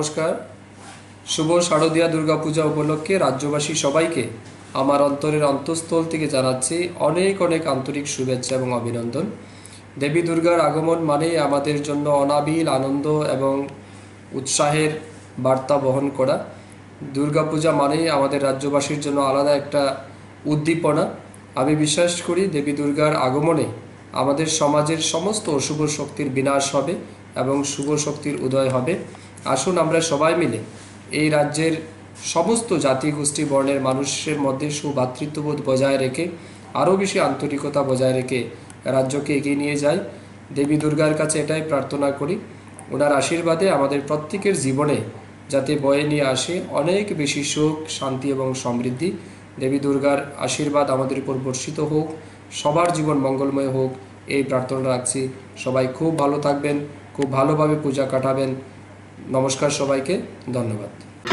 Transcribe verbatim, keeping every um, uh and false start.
নমস্কার। শুভ শারদীয়া দুর্গা পূজা উপলক্ষে রাজ্যবাসী সবাইকে আমার অন্তরের অন্তঃস্থল থেকে জানাচ্ছি অনেক অনেক আন্তরিক শুভেচ্ছা এবং অভিনন্দন। দেবী দুর্গার আগমন মানেই আমাদের জন্য অনাবিল আনন্দ এবং উৎসাহের বার্তা বহন করা। দুর্গা পূজা মানেই আমাদের রাজ্যবাসীর জন্য আলাদা একটা উদ্দীপনা। আমি বিশ্বাস করি দেবী দুর্গার আগমনে আমাদের সমাজের সমস্ত অশুভ শক্তির বিনাশ হবে এবং শুভ শক্তির উদয় হবে। আসুন আমরা সবাই মিলে এই রাজ্যের সমস্ত জাতি গোষ্ঠী বর্ণের মানুষের মধ্যে সুভ্রাতৃত্ববোধ বজায় রেখে আরও বেশি আন্তরিকতা বজায় রেখে রাজ্যকে এগিয়ে নিয়ে যাই। দেবী দুর্গার কাছে এটাই প্রার্থনা করি, ওনার আশীর্বাদে আমাদের প্রত্যেকের জীবনে যাতে বয়ে নিয়ে আসে অনেক বেশি সুখ, শান্তি এবং সমৃদ্ধি। দেবী দুর্গার আশীর্বাদ আমাদের উপর বর্ষিত হোক, সবার জীবন মঙ্গলময় হোক, এই প্রার্থনা রাখছি। সবাই খুব ভালো থাকবেন, খুব ভালোভাবে পূজা কাটাবেন। নমস্কার সবাইকে, ধন্যবাদ।